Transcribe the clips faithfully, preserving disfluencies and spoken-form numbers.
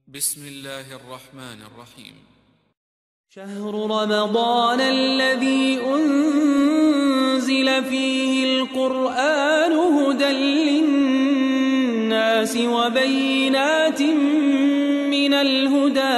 بسم الله الرحمن الرحيم. شهر رمضان الذي أنزل فيه القرآن هدى للناس وبينات من الهدى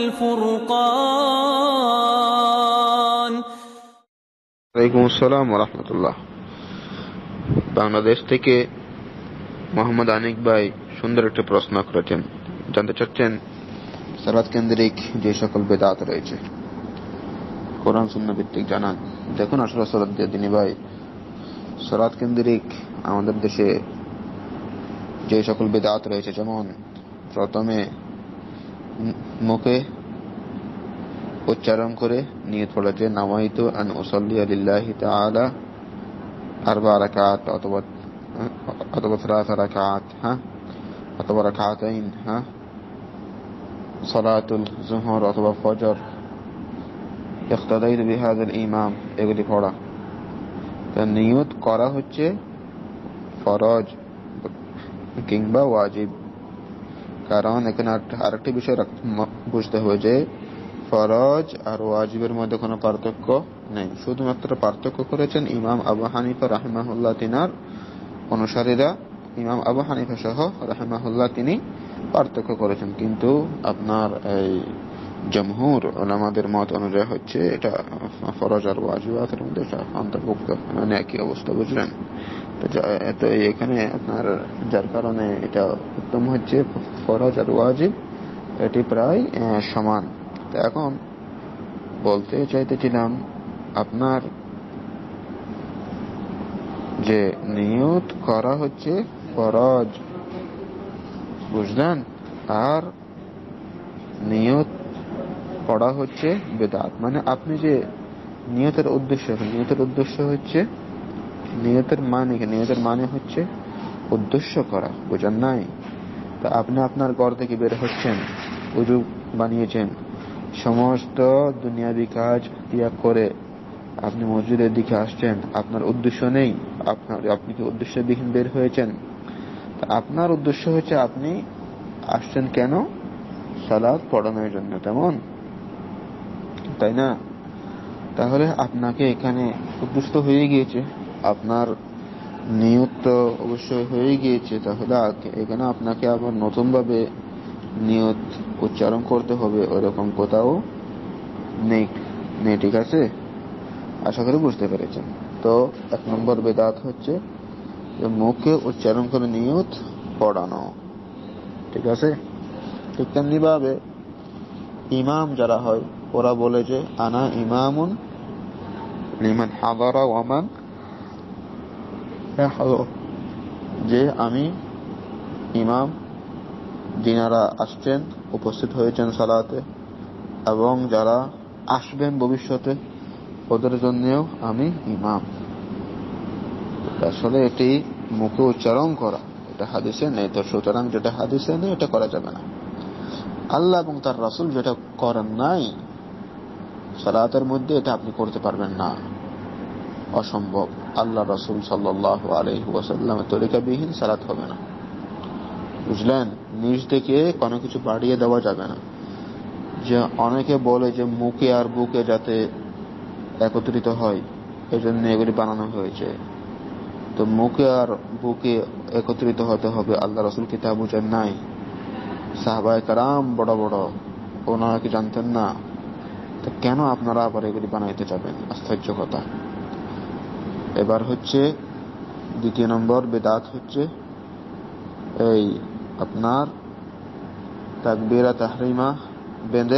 والفرقان. ওয়ালাইকুম আসসালাম ওয়া রাহমাতুল্লাহ। বাংলাদেশ থেকে মোহাম্মদ আনিক ভাই সুন্দর একটা প্রশ্ন করেছেন। জানতে চাচ্ছেন সালাত কেন্দ্রিক যে সকল বেদাত রয়েছে কোরআন সুন্নাহ ভিত্তিক জানান। দেখুন আসলে সালাত দিয়ে দিনী ভাই, সালাত কেন্দ্রিক আমাদের দেশে যে সকল বেদাত রয়েছে, যেমন প্রথমে মুখে উচ্চারণ করে নিয়ত পড়েছে নাওয়াইতু আন উসাল্লি লিল্লাহি তাআলা আরবা রাকাত অথবা অথবা সালাসা রাকাত, হ্যাঁ, অথবা রাকাতাইন, হ্যাঁ, সালাতুল যুহর অথবা ফজর, ইক্তাদাইতু বিহাযাল ইমাম, এগুলি পড়া। তা নিয়ত করা হচ্ছে ফরজ কিংবা ওয়াজিব। কারণ এখানে আরেকটি বিষয় বুঝতে হবে যে ফরজ আর ওয়াজিবের মধ্যে কোনো পার্থক্য নেই। শুধুমাত্র পার্থক্য করেছেন ইমাম আবু হানিফা রাহিমাহুল্লাহ, তিনার অনুসারীরা, ইমাম আবু হানিফা সহ রাহিমাহুল্লাহ তিনি পার্থক্য করেছেন। কিন্তু আপনার এই জমহুর উলামাদের মত অনুযায়ী হচ্ছে এটা ফরজ আর ওয়াজিবাতের মধ্যে এটা অন্তর্ভুক্ত, মানে একই অবস্থা, বুঝলেন? তো এখানে আপনার যার কারণে এটা উত্তম হচ্ছে ফরজ আর ওয়াজিব এটি প্রায় সমান। তো এখন বলতে চাইতেছিলাম আপনার যে নিয়ত করা হচ্ছে ফরজ, বুঝলেন, আর নিয়ত পড়া হচ্ছে বেদাত। মানে আপনি যে নিয়তের উদ্দেশ্য, নিয়তের উদ্দেশ্য হচ্ছে নিয়তের মানে কি? নিয়তের মানে হচ্ছে উদ্দেশ্য করা, বুঝেন নাই? তা আপনি আপনার ঘর থেকে বের হচ্ছেন, উযু বানিয়েছেন, সমস্ত দুনিয়াবি কাজ ত্যাগ করে আপনি মসজিদের দিকে আসছেন, আপনার উদ্দেশ্য নেই, আপনার আপনি কি উদ্দেশ্যবিহীন বের হয়েছেন? তা আপনার উদ্দেশ্য হচ্ছে আপনি আসছেন কেন? সালাত পড়ানোর জন্য, তেমন, তাই না? তাহলে আপনাকে এখানে উদ্দেশ্য হয়ে গিয়েছে, আপনার নিয়ত তো অবশ্যই হয়ে গিয়েছে। তাহলে এখানে আপনাকে আবার নতুন ভাবে নিয়ত উচ্চারণ করতে হবে ওরকম কোথাও নেই নেই ঠিক আছে? আশা করি বুঝতে পেরেছেন। তো এক নম্বর বেদাত হচ্ছে যে মুখে উচ্চারণ করে নিয়ত পড়ানো, ঠিক আছে? ঠিক তেমনি ভাবে ইমাম যারা হয় ওরা বলে যে আনা ইমামুন লিমান হাদারা ওয়া মান ইয়াহদুর, যে আমি ইমাম যিনারা আসছেন, উপস্থিত হয়েছেন সালাতে, এবং যারা আসবেন ভবিষ্যতে ওদের জন্যও আমি ইমাম। আসলে এটি মুখে উচ্চারণ করা, এটা হাদিসে নেই। তো সুতরাং যেটা হাদিসে নেই এটা করা যাবে না। আল্লাহ এবং তার রাসূল যেটা করেন নাই সালাতের মধ্যে, এটা আপনি করতে পারবেন না, অসম্ভব। আল্লাহ রাসূল সাল্লাল্লাহু আলাইহি ওয়াসাল্লামের তরিকাবিহীন সালাত হবে না, বুঝলেন? নিজ থেকে কোনো কিছু বাড়িয়ে দেওয়া যাবে না। যে অনেকে বলে যে মুখে আর বুকে যাতে একত্রিত হয় এজন্য এগুলি বানানো হয়েছে। তো মুখে আর বুকে একত্রিত হতে হবে, আল্লাহ রাসূল কি তা বুঝেন নাই? সাহাবায়ে কেরাম বড় বড়, ওনারা কি জানতেন না? তো কেন আপনারা আবার এগুলি বানাইতে যাবেন? আশ্চর্য কথা। এবার হচ্ছে দ্বিতীয় নম্বর বেদাত হচ্ছে এই আপনার তাকবীরা তাহরিমা বেঁধে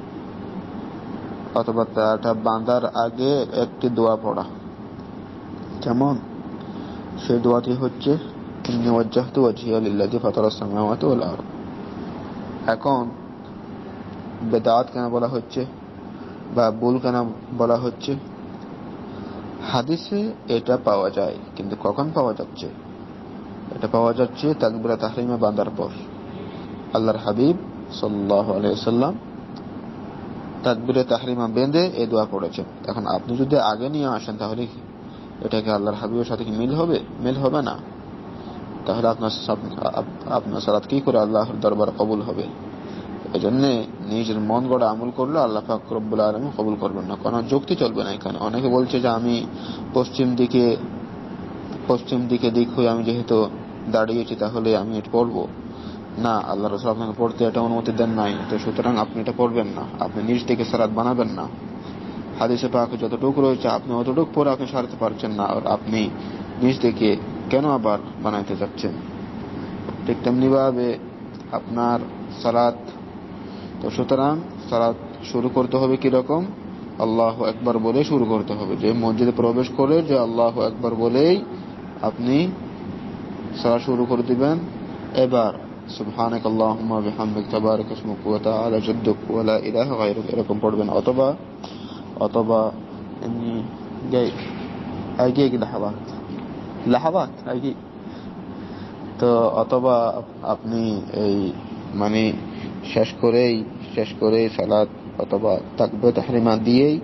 অথবা তাটা বাঁধার আগে একটি দোয়া পড়া। যেমন সেই দোয়াটি হচ্ছে ইন্নী ওয়াজ্জাহতু ওয়াজহিয়া লিল্লাযী ফাতারাস সামাওয়াতি ওয়াল আরদ। এখন বেদাত কেন বলা হচ্ছে বা ভুল কেন বলা হচ্ছে? হাদিসে এটা পাওয়া যায়, কিন্তু কখন পাওয়া যাচ্ছে? এটা পাওয়া যাচ্ছে তাকবীরা তাহরিমা বাঁধার পর। আল্লাহর হাবিব সাল্লাল্লাহু আলাইহি ওয়াসাল্লাম তাকবীরে তাহরিমা বেঁধে এই দোয়া পড়েছেন। এখন আপনি যদি আগে নিয়ে আসেন তাহলে এটাকে আল্লাহর হাবিবের সাথে কি মিল হবে? মিল হবে না। তাহলে আপনার আপনার সালাত কি করে আল্লাহর দরবারে কবুল হবে? এজন্য নিজের মন গড়া আমল করলে আল্লাহ পাক রব্বুল আলামিন কবুল করবেন না। কোনো যুক্তি চলবে না এখানে। অনেকে বলছে যে আমি পশ্চিম দিকে পশ্চিম দিকে দিক হয়ে আমি যেহেতু দাঁড়িয়েছি তাহলে আমি এটা পড়বো না, আল্লাহ রাসূল আপনাকে পড়তে এটা অনুমতি দেন নাই, তো সুতরাং আপনি এটা পড়বেন না, আপনি নিজ থেকে সালাত বানাবেন না। হাদিসে পাকে যতটুকু রয়েছে আপনি অতটুকু পরে আপনি সারতে পারছেন না, আর আপনি নিজ থেকে কেন আবার বানাইতে যাচ্ছেন? ঠিক তেমনি ভাবে আপনার সালাত, তো সুতরাং সালাত শুরু করতে হবে কিরকম? আল্লাহু আকবার বলে শুরু করতে হবে। যে মসজিদে প্রবেশ করে যে আল্লাহু আকবার বলেই আপনি সালাত শুরু করে দিবেন। এবার সুবহানাকাল্লাহুম্মা ওয়া বিহামদিকা তাবারাকা ইসমুকা ওয়া তাআলা জাদ্দুক ওয়া লা ইলাহা গায়রুক এরকম পড়বেন। অথবা অথবা এমনি গাই আগে কি লাহাবাত লাহাবাত আগে, তো অথবা আপনি এই মানে শেষ করেই শেষ করে সালাত অথবা তাকবীর তাহরিমা দিয়েই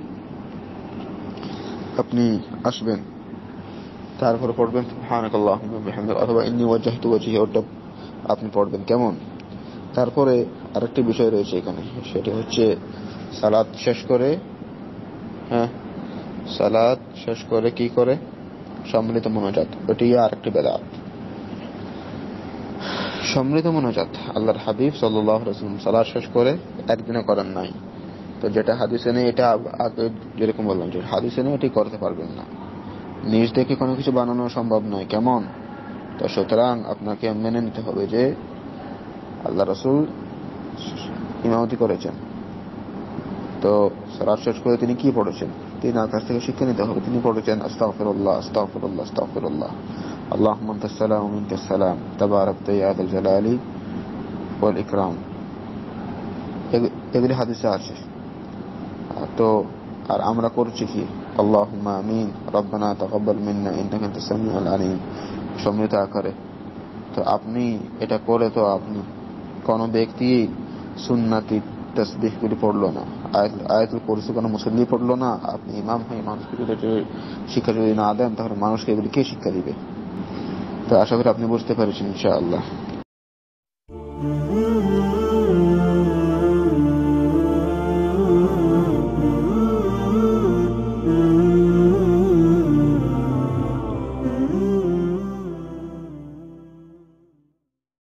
আপনি আসবেন, তারপর পড়বেন সুবহানাকাল্লাহুম্মা ওয়া বিহামদিকা অথবা ইন্নী ওয়াজজাহতু ওয়াজহি, ওটা আপনি পড়বেন কেমন। তারপরে আরেকটি বিষয় রয়েছে এখানে, সেটা হচ্ছে সালাত শেষ করে হ্যাঁ সালাত শেষ করে কি করে সম্মিলিত মোনাজাত, ওটি আরেকটি বেদাত। সম্মিলিত মোনাজাত আল্লাহর হাবিব সাল্লাল্লাহু আলাইহি ওয়াসাল্লাম সালাত শেষ করে একদিনে করেন নাই, তো যেটা হাদিসে নেই এটা আগে যেরকম বললাম যে হাদিসে নেই এটি করতে পারবেন না, নিজ থেকে কোনো কিছু বানানো সম্ভব নয় কেমন। তো সুতরাং আপনাকে মেনে নিতে হবে যে আল্লাহ রাসূল ইমামতি করেছেন, তো সালাত শেষ করে তিনি কি পড়েছেন তিনি তার কাছ থেকে শিক্ষা নিতে হবে। তিনি পড়েছেন আস্তাগফিরুল্লাহ আস্তাগফিরুল্লাহ আস্তাগফিরুল্লাহ আল্লাহুম্মা আনতাস সালাম ওয়া মিনকাস সালাম তাবারাকতা ইয়া যাল জালালি ওয়াল ইকরাম, এগুলি হাদিসে আছে। তো আর আমরা করছি কি আল্লাহুম্মা আমিন রব্বানা তাকাব্বাল মিন্না ইন্নাকা আনতাস সামিউল আলিম সম্মিলিত আকারে। তো আপনি এটা করে তো আপনি কোন ব্যক্তি সুন্নতি তাসবিহ গুলি পড়লো না, আয়াতুল কুরসি কোন মুসল্লি পড়লো না, আপনি ইমাম হয়ে মানুষকে যদি শিক্ষা যদি না দেন তাহলে মানুষকে এগুলি কে শিক্ষা দিবে? তো আশা করি আপনি বুঝতে পেরেছেন ইনশাআল্লাহ।